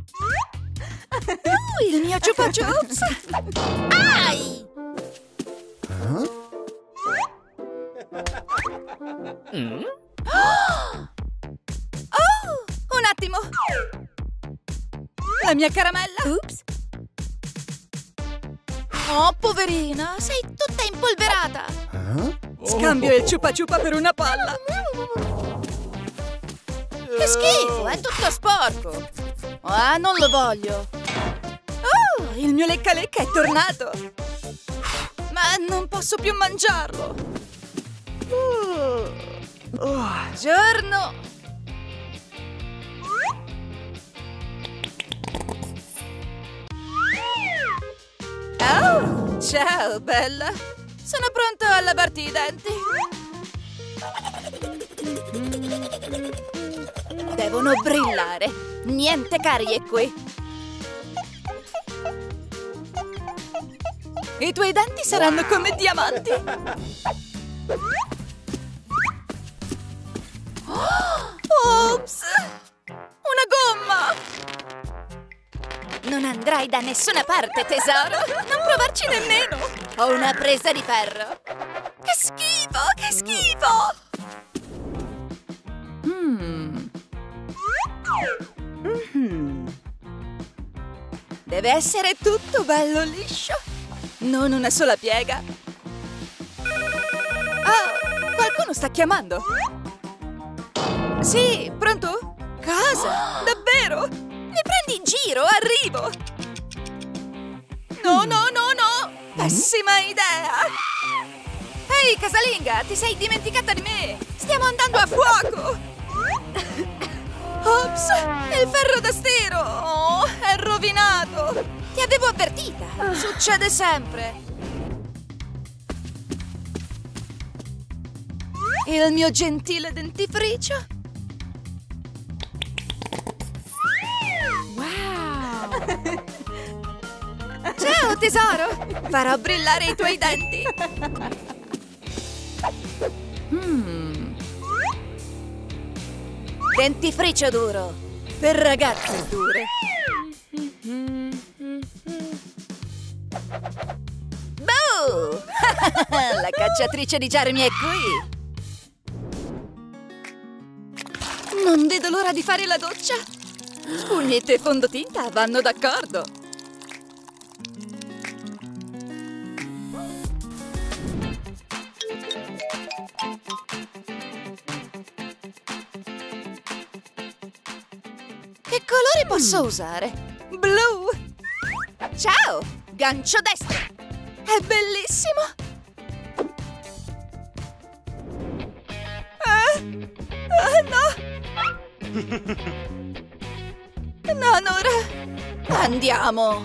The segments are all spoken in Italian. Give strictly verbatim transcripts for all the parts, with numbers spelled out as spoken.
Uh, il mio Chupa Chups! Ai! Mm? Oh, un attimo! La mia caramella! Ups! Oh, poverina, sei tutta impolverata! Scambio il Chupa Chupa per una palla! Che schifo, è tutto sporco! Ah, non lo voglio! Oh, il mio lecca lecca è tornato! Ma non posso più mangiarlo! Giorno! Oh, ciao, bella! Sono pronto a lavarti i denti! Devono brillare! Niente carie qui! I tuoi denti saranno come diamanti! Oh, ops! Una gomma! Non andrai da nessuna parte, tesoro! Non provarci nemmeno! Ho una presa di ferro! Che schifo! Che schifo! Mm. Mm-hmm. Deve essere tutto bello liscio! Non una sola piega! Oh, qualcuno sta chiamando! Sì, pronto? Cosa? Davvero? Mi prendi in giro? Arrivo! No, no, no, no! Pessima idea! Ehi, casalinga, ti sei dimenticata di me! Stiamo andando a fuoco! Ops! Il ferro da stiro! Oh, è rovinato! Ti avevo avvertita! Succede sempre! Il mio gentile dentifricio! Ciao, tesoro! Farò brillare i tuoi denti! Mm. Dentifricio duro! Per ragazze dure! Boh! La cacciatrice di germi è qui! Non vedo l'ora di fare la doccia! Spugnette e fondotinta vanno d'accordo! Che colore posso usare? Blu! Ciao! Gancio destro! È bellissimo! Eh? Ah, no! No, Nora! Andiamo!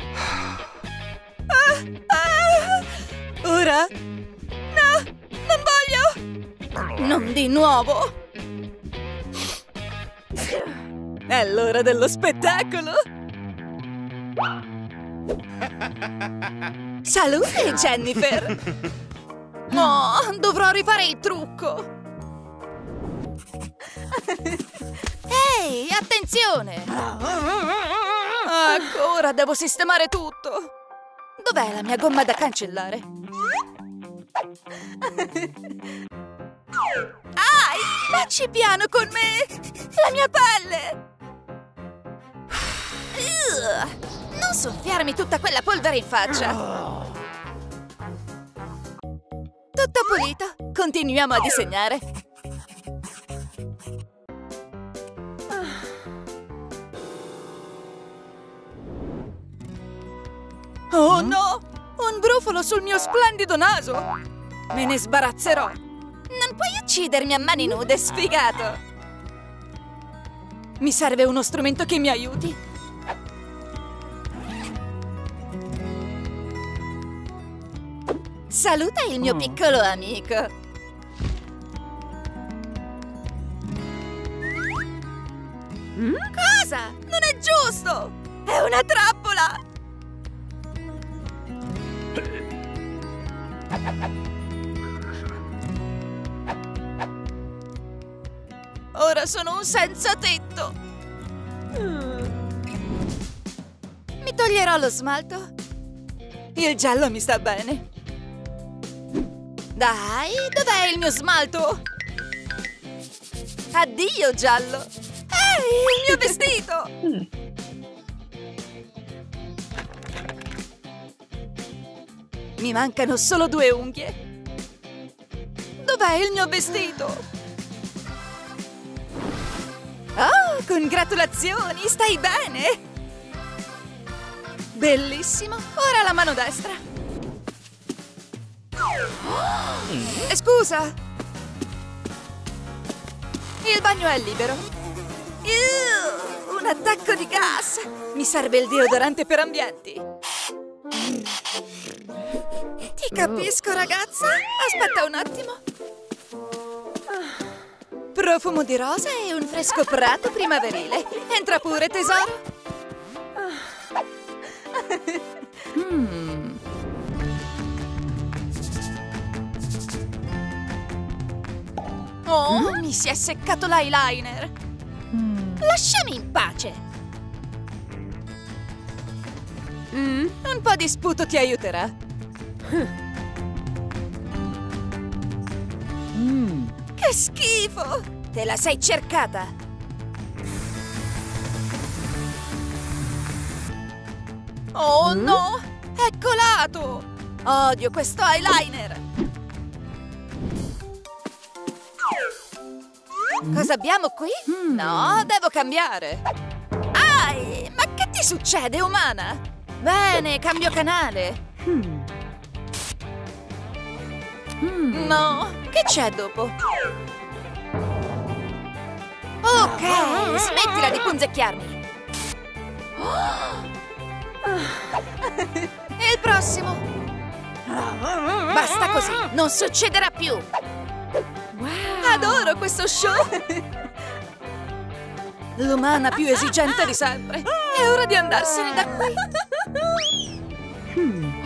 Ah, ah. Ora? No! Non voglio! Non di nuovo! È l'ora dello spettacolo! Salute, Jennifer! Oh, dovrò rifare il trucco! Ehi, attenzione! Ecco, ora devo sistemare tutto! Dov'è la mia gomma da cancellare? Ai! Facci piano con me! La mia pelle! Ugh, non soffiarmi tutta quella polvere in faccia! Tutto pulito! Continuiamo a disegnare! Oh no! Un brufolo sul mio splendido naso! Me ne sbarazzerò! Non puoi uccidermi a mani nude, sfigato! Mi serve uno strumento che mi aiuti! Saluta il mio piccolo amico! Cosa? Non è giusto! È una trappola! Ora sono un senza tetto! Toglierò lo smalto. Il giallo mi sta bene. Dai, dov'è il mio smalto? Addio, giallo. Ehi, il mio vestito! Mi mancano solo due unghie. Dov'è il mio vestito? Oh, congratulazioni, stai bene? Bellissimo. Ora la mano destra. Eh, scusa. Il bagno è libero. Uh, un attacco di gas. Mi serve il deodorante per ambienti. Ti capisco, ragazza. Aspetta un attimo. Profumo di rosa e un fresco prato primaverile. Entra pure, tesoro. Mm. Oh, mm? Mi si è seccato l'eyeliner. Mm. Lasciami in pace. Mm? Un po' di sputo ti aiuterà. Mm. Che schifo! Te la sei cercata. Oh no! È colato! Odio questo eyeliner! Cosa abbiamo qui? Mm. No, devo cambiare! Ai! Ma che ti succede, umana? Bene, cambio canale! Mm. Mm. No! Che c'è dopo? Ok! Smettila di punzecchiarmi! E il prossimo? Basta così, non succederà più! Wow. Adoro questo show! L'umana più esigente di sempre! È ora di andarsene da qui! Hmm.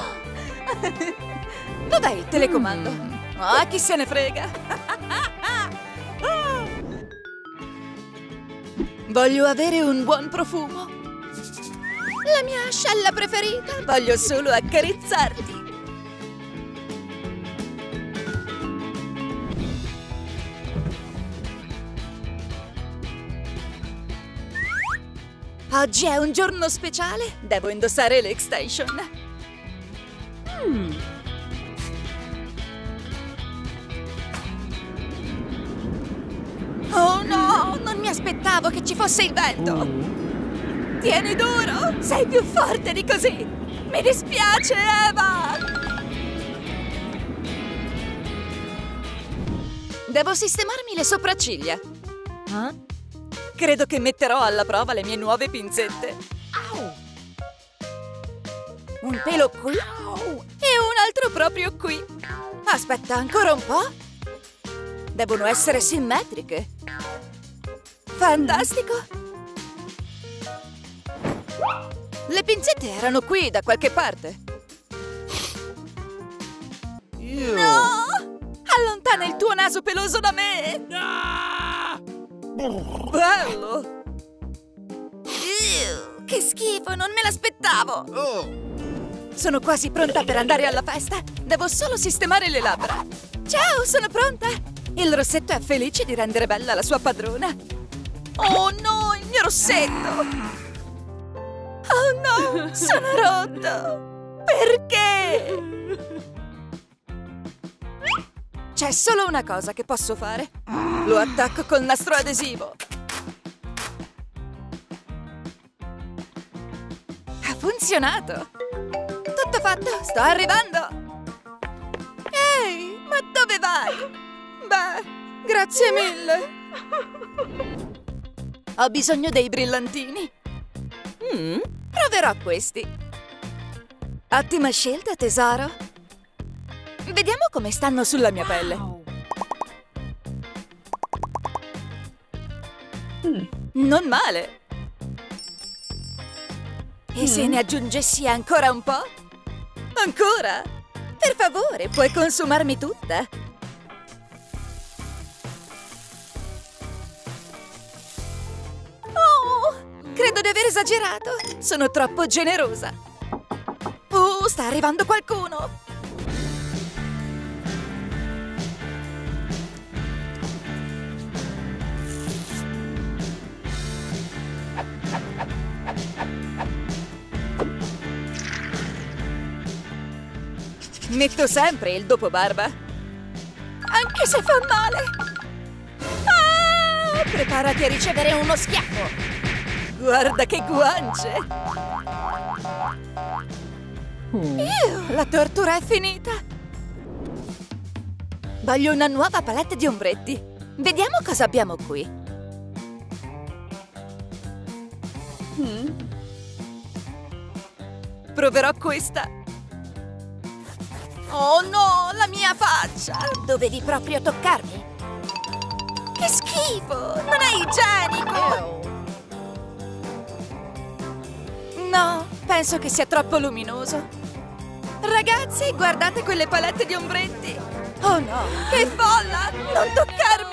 Dov'è il telecomando? Ah, chi se ne frega! Voglio avere un buon profumo! La mia ascella preferita! Voglio solo accarezzarti! Oggi è un giorno speciale! Devo indossare l'extension! Mm. Oh no! Non mi aspettavo che ci fosse il vento! Mm. Tieni duro! Sei più forte di così! Mi dispiace, Eva! Devo sistemarmi le sopracciglia. Eh? Credo che metterò alla prova le mie nuove pinzette. Un pelo qui e un altro proprio qui. Aspetta, ancora un po'. Devono essere simmetriche. Fantastico! Le pinzette erano qui da qualche parte. No! Allontana il tuo naso peloso da me! Bello! Ew, che schifo, non me l'aspettavo! Oh. Sono quasi pronta per andare alla festa. Devo solo sistemare le labbra. Ciao, sono pronta! Il rossetto è felice di rendere bella la sua padrona. Oh no, il mio rossetto! Oh no, sono rotto! Perché? C'è solo una cosa che posso fare. Lo attacco col nastro adesivo. Ha funzionato! Tutto fatto, sto arrivando! Ehi, ma dove vai? Beh, grazie mille! Ho bisogno dei brillantini. Mm, proverò questi. Ottima scelta, tesoro. Vediamo come stanno sulla mia pelle. Mm. Non male. E mm. se ne aggiungessi ancora un po'? Ancora? Per favore, puoi consumarmi tutta. Oh, credo di aver esagerato! Sono troppo generosa! Uh, sta arrivando qualcuno! Metto sempre il dopo barba. Anche se fa male! Ah! Preparati a ricevere uno schiaffo! Guarda che guance! Ew, la tortura è finita! Voglio una nuova palette di ombretti. Vediamo cosa abbiamo qui. Mm. Proverò questa. Oh no, la mia faccia! Dovevi proprio toccarmi? Che schifo! Non è igienico! No, penso che sia troppo luminoso. Ragazzi, guardate quelle palette di ombretti! Oh no, che folla! Non toccarmi!